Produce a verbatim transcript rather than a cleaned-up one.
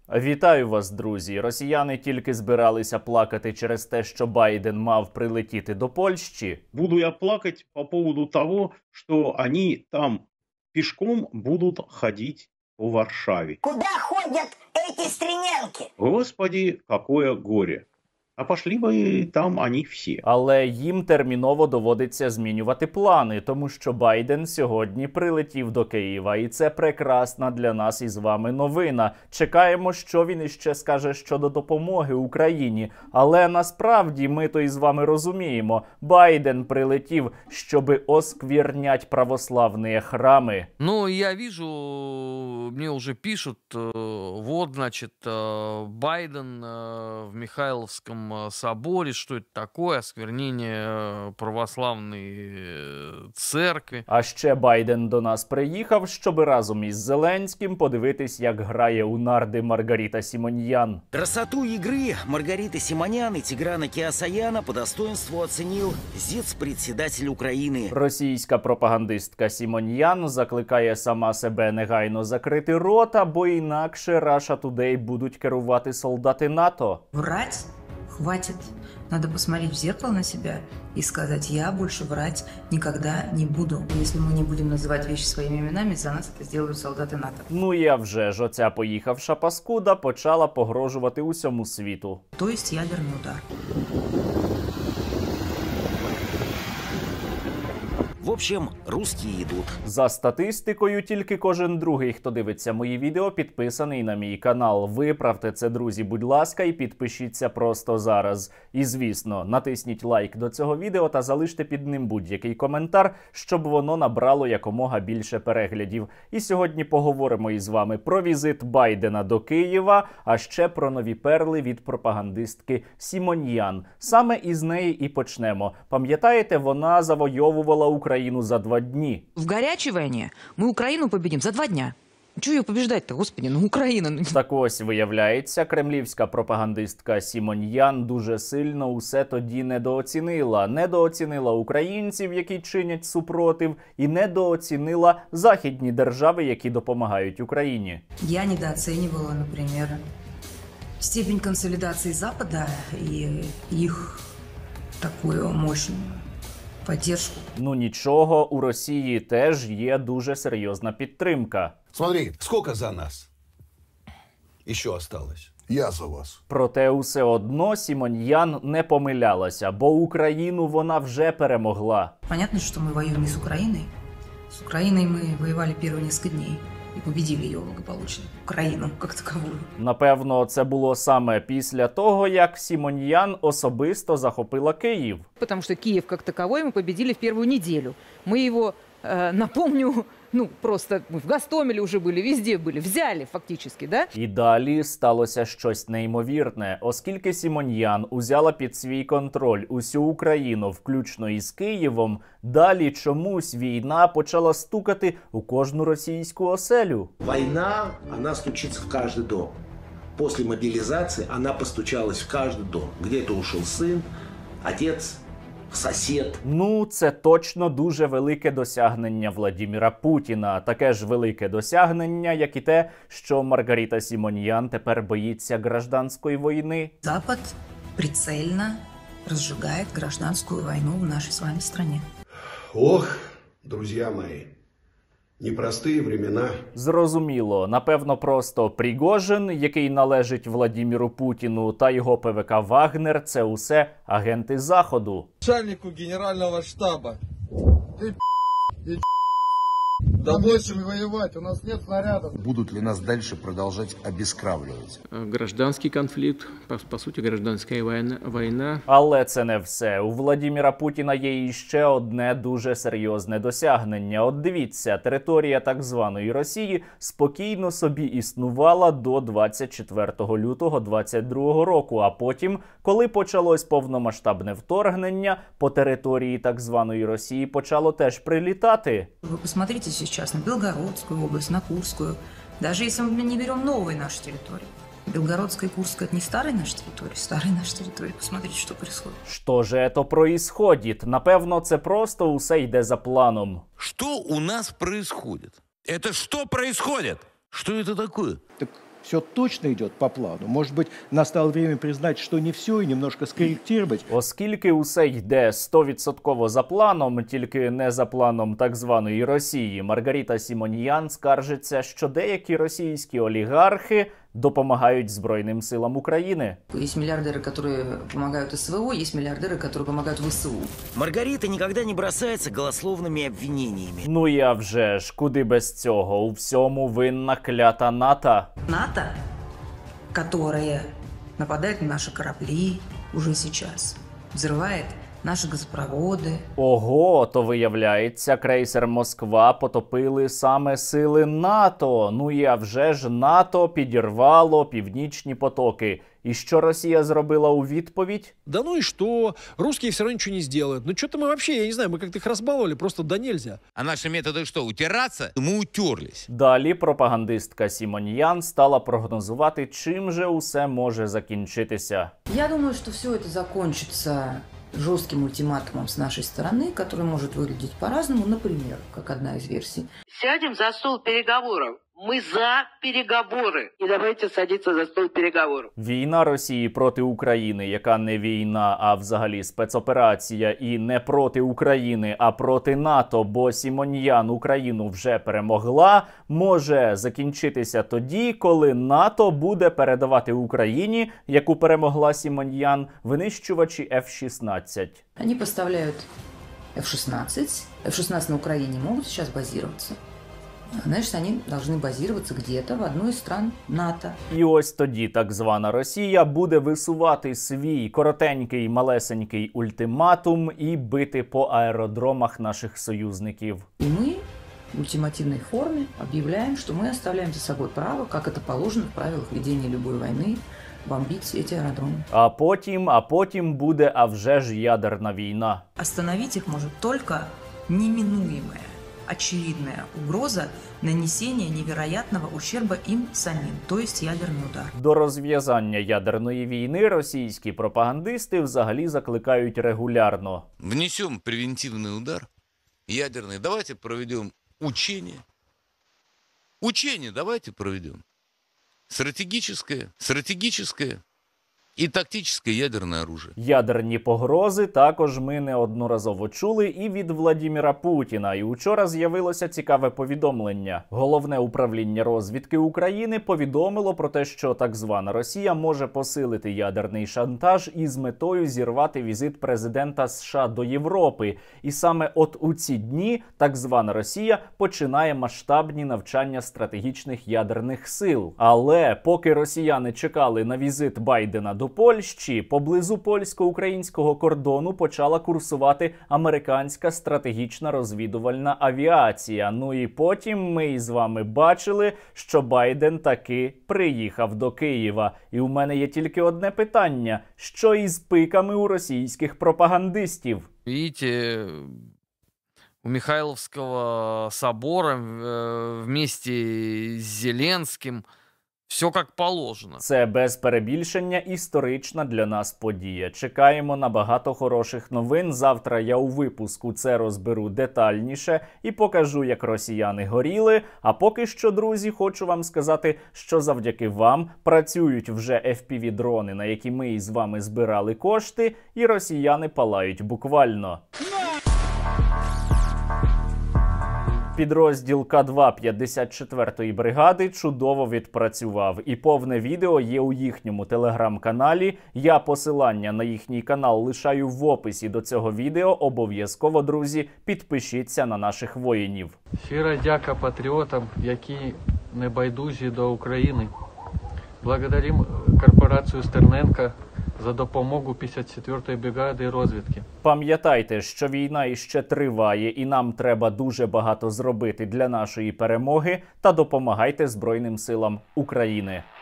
Вітаю вас, друзі! Росіяни тільки збиралися плакати через те, що Байден мав прилетіти до Польщі. Буду я плакать по поводу того, что они там пешком будут ходить по Варшаве. Куда ходят эти стрелянки? Господи, какое горе! А пошли бы там они всі. Але їм терміново доводиться змінювати плани, тому що Байден сьогодні прилетів до Києва. І це прекрасна для нас із вами новина. Чекаємо, що він іще скаже щодо допомоги Україні. Але насправді ми то із вами розуміємо. Байден прилетів, щоби осквернять православні храми. Ну, я вижу, мне уже пишут, вот, значит, Байден в Михайловском соборе, что это такое, осквернение православной церкви. А ще Байден до нас приїхав, щоб разом із Зеленським подивитись, як грає у нарди Маргарита Симоньян. Красоту игры Маргариты Симонян и Тиграна Кеосаяна по достоинству оценил зец-председатель України. Російська пропагандистка Симоньян закликає сама себе негайно закрити рота, бо інакше Russia Today будуть керувати солдати НАТО. Врать хватит. Надо посмотреть в зеркало на себя и сказать: я больше врать никогда не буду. Если мы не будем называть вещи своими именами, за нас это сделают солдаты НАТО. Ну я вже ж, оця поїхавша паскуда почала погрожувати усьому світу. То есть ядерный удар. В общем, русские идут. За статистикою, тільки кожен другий, хто дивиться мої відео, підписаний на мій канал. Виправте це, друзі, будь ласка, і підпишіться просто зараз. І, звісно, натисніть лайк до цього відео та залиште під ним будь-який коментар, щоб воно набрало якомога більше переглядів. І сьогодні поговоримо із вами про візит Байдена до Києва, а ще про нові перли від пропагандистки Симоньян. Саме із неї і почнемо. Пам'ятаєте, вона завойовувала Україну за два дні. В горячей войне мы Украину победим за два дня. Чего ее побеждать-то, господи, ну Украина. Так ось, виявляється, кремлівська пропагандистка Симоньян дуже сильно усе тоді недооцінила. Недооцінила українців, які чинять супротив, і недооцінила західні держави, які допомагають Україні. Я недооценивала, например, степень консолидации Запада и их такую мощную поддержку. Ну нічого, у Росії теж є дуже серйозна підтримка. Смотри, сколько за нас еще осталось? Я за вас. Проте усе одно Симоньян не помилялася, бо Україну вона вже перемогла. Понятно, что мы воюем не с Украиной. С Украиной мы воевали первые несколько дней и победили ее благополучно. Украину как таковую. Напевно, це було саме після того, як Симоньян особисто захопила Київ. Потому что Киев как таковой мы победили в первую неделю. Мы его, э, напомню, ну просто мы в Гостомеле уже были, везде были, взяли фактически, да? І далі сталося щось неймовірне. Оскільки Симоньян узяла під свій контроль усю Україну, включно із Києвом, далі чомусь війна почала стукати у кожну російську оселю. Война, она стучится в каждый дом. После мобилизации она постучалась в каждый дом. Где-то ушел сын, отец, сосед. Ну, це точно дуже велике досягнення Владіміра Путіна. Таке ж велике досягнення, як і те, що Маргарита Симоньян тепер боїться гражданської війни. Запад прицельно разжигает гражданскую войну в нашей с вами стране. Ох, друзья мои, непростые времена. Зрозуміло, напевно, просто Пригожин, який належить Владіміру Путіну, та його ПВК «Вагнер» – це усе агенти Заходу. Начальнику генерального штаба. Ты и да больше воевать, у нас нет снарядов. Будут ли нас дальше продолжать обескравливать? Гражданский конфликт, по, по суті, гражданська війна, війна. Але це не все. У Владіміра Путіна є іще одне дуже серйозне досягнення. От дивіться, територія так званої Росії спокійно собі існувала до двадцять четвертого лютого двадцять другого року, а потім, коли почалось повномасштабне вторгнення, по території так званої Росії почало теж прилітати. Ви посмотрите сейчас на Белгородскую область, на Курскую. Даже если мы не берем новые наши территории. Белгородская и Курская — это не старые наши территории, старые наши территории. Посмотрите, что происходит. Що же это происходит? Напевно, це просто усе йде за планом. Что у нас происходит? Это что происходит? Что это такое? Так все точно идет по плану. Может быть, настало время признать, что не все, и немножко скорректировать. Оскільки усе йде сто відсотків за планом, тільки не за планом так званої Росії, Маргарита Симоньян скаржиться, що деякі російські олігархи допомагають Збройним силам України. Есть миллиардеры, которые помогают СВО, есть миллиардеры, которые помогают ВСУ. Маргарита никогда не бросается голословными обвинениями. Ну я вже ж, куди без цього? У всьому винна клята НАТО. НАТО, которая нападает на наши корабли уже сейчас, взрывает наші газопроводи. Ого, то виявляється, крейсер Москва потопили саме сили НАТО. Ну і а вже ж НАТО підірвало північні потоки. І що Росія зробила у відповідь? Да ну и что? Русские все равно ничего не сделают. Ну что-то мы вообще, я не знаю, мы как-то их разбаловали, просто да нельзя. А наши методы что, утираться? Мы утерлись. Далі пропагандистка Симоньян стала прогнозувати, чим же усе може закінчитися. Я думаю, что все это закончится жестким ультиматумом с нашей стороны, который может выглядеть по-разному, например, как одна из версий. Сядем за стол переговоров. Мы за переговоры. И давайте садиться за стол переговоров. Війна Росії проти України, яка не війна, а взагалі спецоперація, і не проти України, а проти НАТО, бо Симоньян Україну вже перемогла, може закінчитися тоді, коли НАТО буде передавати Україні, яку перемогла Симоньян, винищувачі еф шістнадцять. Они поставляют еф шістнадцять. еф шістнадцять на Украине могут сейчас базироваться. Значит, они должны базироваться где-то в одной из стран НАТО. І ось тоді так звана Росія буде висувати свій коротенький, малесенький ультиматум і бити по аеродромах наших союзників. И мы в ультимативной форме объявляем, что мы оставляем за собой право, как это положено в правилах ведения любой войны, бомбить эти аэродромы. А потім, а потім буде, а вже ж ядерна війна. Остановить их может только неминуемое. Очевидная угроза нанесения невероятного ущерба им самим, то есть ядерный удар. До розв'язання ядерної війни російські пропагандисти взагалі закликають регулярно. Внесем превентивный удар ядерный. Давайте проведем учение. Учение давайте проведем. Стратегическое, стратегическое і тактичне ядерне оружие. Ядерні погрози також ми неодноразово чули і від Владіміра Путіна. І учора з'явилося цікаве повідомлення. Головне управління розвідки України повідомило про те, що так звана Росія може посилити ядерний шантаж із метою зірвати візит президента США до Європи. І саме от у ці дні так звана Росія починає масштабні навчання стратегічних ядерних сил. Але поки росіяни чекали на візит Байдена до Польщі, поблизу польсько-українського кордону почала курсувати американська стратегічна розвідувальна авіація. Ну і потім ми із вами бачили, що Байден таки приїхав до Києва. І у мене є тільки одне питання. Що із пиками у російських пропагандистів? Видите, у Михайловского собора вместе с Зеленским все як положено. Це без перебільшення історична для нас подія. Чекаємо на багато хороших новин. Завтра я у випуску це розберу детальніше і покажу, як росіяни горіли. А поки що, друзі, хочу вам сказати, що завдяки вам працюють вже еф пі ві-дрони, на які ми із вами збирали кошти, і росіяни палають буквально. Підрозділ К два п'ятдесят четвертої бригади чудово відпрацював. І повне відео є у їхньому телеграм-каналі. Я посилання на їхній канал лишаю в описі до цього відео. Обов'язково, друзі, підпишіться на наших воїнів. Щира дяка патріотам, які не байдужі до України. Благодарим корпорацію Стерненка за допомогу п'ятдесят четвертої бригади розвідки. Пам'ятайте, що війна іще триває, і нам треба дуже багато зробити для нашої перемоги, та допомагайте Збройним силам України.